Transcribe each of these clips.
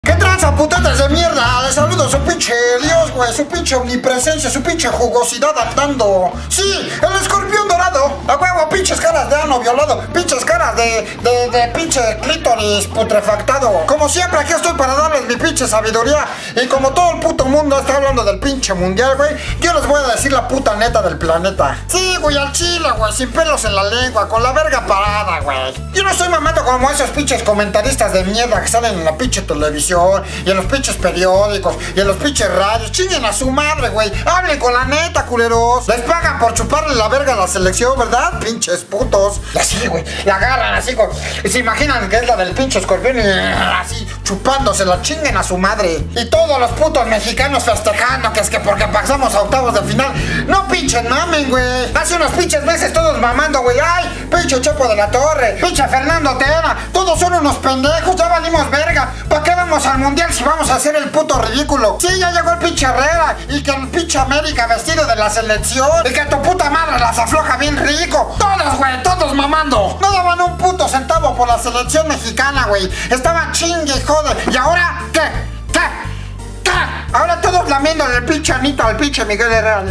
¿Qué tranza, putetes de mierda? Les saludo su pinche Dios, güey, su pinche omnipresencia, su pinche jugosidad andando. Sí, el escorpión dorado. A huevo, pinches caras de ano violado, pinches caras de pinche clítoris putrefactado. Como siempre, aquí estoy para darles mi pinche sabiduría. Y como todo el puto mundo está hablando del pinche mundial, güey, yo les voy a decir la puta neta del planeta. Sí, güey, al chile, güey, sin pelos en la lengua, con la verga parada, güey. Yo no estoy mamando como esos pinches comentaristas de mierda que salen en la pinche televisión y en los pinches periódicos y en los pinches radios. Chinguen a su madre, güey. Hablen con la neta, culeros. Les pagan por chuparle la verga a la selección, ¿verdad? Pinches putos. Y así, güey, la agarran así con... Se imaginan que es la del pinche escorpión y así chupándose, la chinguen a su madre. Y todos los putos mexicanos festejando que es que porque pasamos a octavos de final. No pinches mamen, güey. Hace unos pinches meses todos mamando, güey. Ay, pinche Chepo de la Torre, pinche Fernando Tena. Todos son unos pendejos, ya valimos verga. ¿Para qué vamos al mundial si vamos a hacer el puto ridículo? Sí, ya llegó el pinche Herrera y que el pinche América vestido de la selección y que tu puta madre las afloja bien rico. Todos, güey, todos mamando. No daban un puto centavo por la selección mexicana, güey. Estaban chingue y jode. ¿Y ahora qué? Ahora todos lamiéndole el pinche Anito al pinche Miguel Herrera.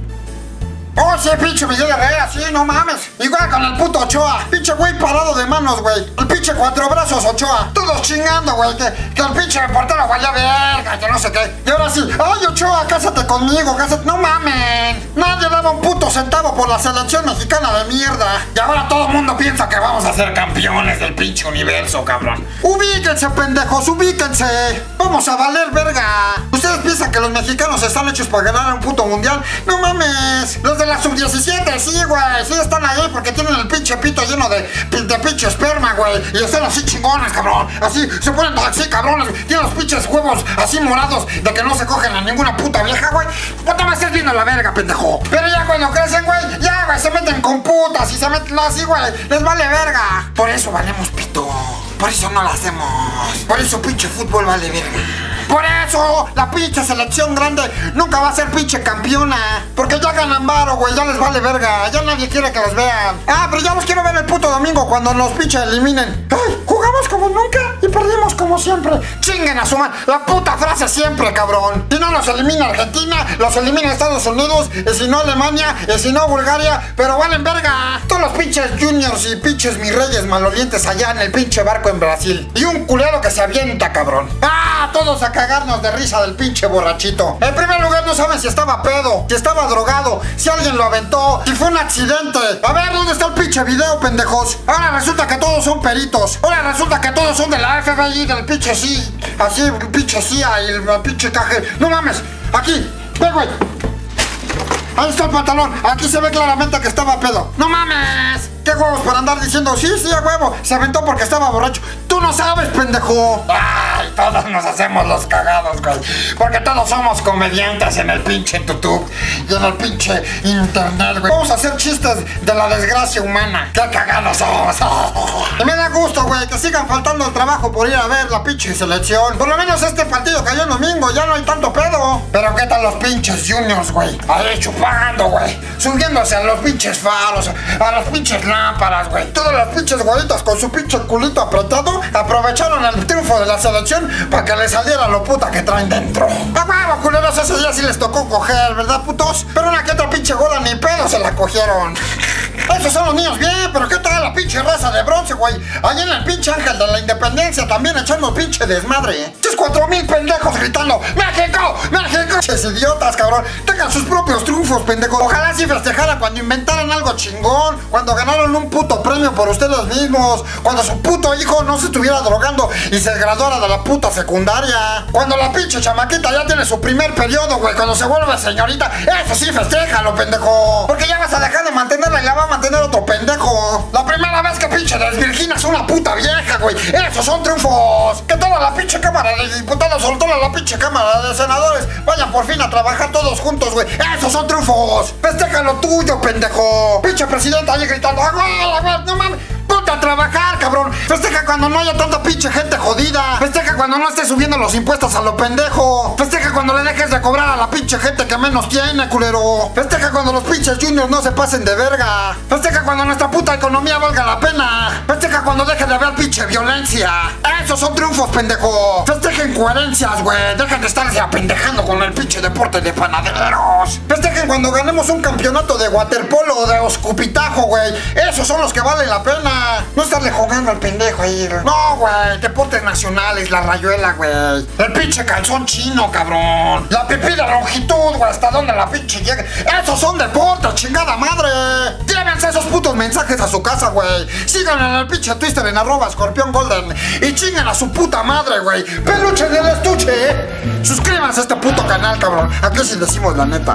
Oh, sí, pinche Miguel Herrera, sí, no mames. Igual con el puto Ochoa. Pinche güey parado de manos, güey. El pinche cuatro brazos Ochoa. Todos chingando, güey. Que el pinche portero vaya verga, que no sé qué. Y ahora sí, ay, Ochoa, cásate conmigo, cásate. No mamen. Nadie daba un puto centavo por la selección mexicana de mierda. Y ahora todo el mundo piensa que vamos a ser campeones del pinche universo, cabrón. Ubíquense, pendejos, ubíquense. Vamos a valer verga. ¿Ustedes piensan que los mexicanos están hechos para ganar un puto mundial? No mames. Los de la sub-17, sí, güey, sí están ahí porque tienen el pinche pito lleno de pinche esperma, güey. Y están así chingones, cabrón. Así, se ponen así, cabrones. Tienen los pinches huevos así morados de que no se cogen a ninguna puta vieja, güey. No te me estés viendo la verga, pendejo. Pero ya cuando crecen, güey, ya, güey, se meten con putas y se meten así, güey. Les vale verga. Por eso valemos pito. Por eso no lo hacemos. Por eso pinche fútbol vale verga. Por eso la pinche selección grande nunca va a ser pinche campeona. Porque ya ganan varo, güey, ya les vale verga. Ya nadie quiere que los vean. Ah, pero ya los quiero ver el puto domingo cuando nos pinche eliminen. Ay, jugamos como nunca y perdimos como siempre. Chinguen a su madre. La puta frase siempre, cabrón. Si no nos elimina Argentina, los elimina Estados Unidos. Y si no Alemania, y si no Bulgaria. Pero valen verga. Todos los pinches juniors y pinches mis reyes malolientes allá en el pinche barco en Brasil. Y un culero que se avienta, cabrón. Ah, todos acá cagarnos de risa del pinche borrachito. En primer lugar no saben si estaba pedo, si estaba drogado, si alguien lo aventó, si fue un accidente. A ver, ¿dónde está el pinche video, pendejos? Ahora resulta que todos son peritos. Ahora resulta que todos son de la FBI, del pinche sí. Así, el pinche CIA y el pinche caje. No mames, aquí, ve, güey. Ahí está el pantalón, aquí se ve claramente que estaba pedo. ¡No mames! ¿Qué huevos para andar diciendo sí, a huevo? Se aventó porque estaba borracho. ¡Tú no sabes, pendejo! ¡Ay! Todos nos hacemos los cagados, güey. Porque todos somos comediantes en el pinche YouTube y en el pinche internet, güey. Vamos a hacer chistes de la desgracia humana. ¡Qué cagados somos! Y me da gusto, güey, que sigan faltando el trabajo por ir a ver la pinche selección. Por lo menos este partido cayó el domingo, ya no hay tanto pedo. Pero ¿qué tal los pinches juniors, güey? Ahí chupando, güey. Subiéndose a los pinches faros, a los pinches lámparas, güey. Todos los pinches güeritos con su pinche culito apretado aprovecharon el triunfo de la selección para que les saliera lo puta que traen dentro. ¡A huevo, culeros! Ese día sí les tocó coger, ¿verdad, putos? Pero una que otra pinche gola ni pedo se la cogieron. Esos son los niños bien, pero ¿qué tal la pinche raza de bronce, güey? Allá en el pinche Ángel de la Independencia también echando pinche desmadre. Estos 4,000 pendejos gritando ¡México! ¡México! Ches idiotas, cabrón. Tengan sus propios triunfos, pendejos. Ojalá sí festejaran cuando inventaran algo chingón, cuando ganaron un puto premio por ustedes mismos, cuando su puto hijo no se estuviera drogando y se graduara de la puta secundaria, cuando la pinche chamaquita ya tiene su primer periodo, güey, cuando se vuelve señorita. Eso sí, festéjalo, pendejo. Porque ya vas a dejar de mantenerla y la va a mantener otro pendejo. La primera vez que pinche desvirginas una puta vieja, güey. Esos son triunfos. Que toda la pinche cámara de diputados, sobre todo la pinche cámara de senadores, vayan por fin a trabajar todos juntos, güey. Esos son triunfos. Festeja lo tuyo, pendejo. Pinche presidenta ahí gritando, no mames. Ponte a a trabajar, cabrón. Festeja cuando no haya tanta pinche gente jodida. Festeja cuando no estés subiendo los impuestos a lo pendejo. Festeja cuando le dejes de cobrar a la pinche gente que menos tiene, culero. Festeja cuando los pinches juniors no se pasen de verga. Festeja cuando nuestra puta economía valga la pena. Festeja cuando deje de haber pinche violencia. Esos son triunfos, pendejo. Festejen coherencias, güey. Dejen de estarse apendejando con el pinche deporte de panaderos. Festejen cuando ganemos un campeonato de waterpolo o de escupitajo, güey. Esos son los que valen la pena. No estarle jugando al pendejo ahí. No, güey. Deportes nacionales, la rayuela, güey. El pinche calzón chino, cabrón. La pipí de longitud, güey. Hasta donde la pinche llegue. Esos son deportes, chingada madre. Llévense esos putos mensajes a su casa, güey. Sigan en el pinche Twitter en @escorpiongolden. Y chinguen a su puta madre, güey. Peluche del estuche. Suscríbanse a este puto canal, cabrón. Aquí sí decimos la neta.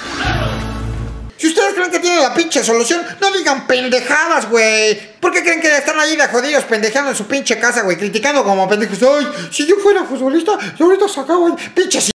Si ustedes creen que tienen la pinche solución, no digan pendejadas, güey. ¿Por qué creen que están ahí de jodidos pendejeando en su pinche casa, güey? Criticando como pendejos. Ay, si yo fuera futbolista, yo ahorita sacaba, pinches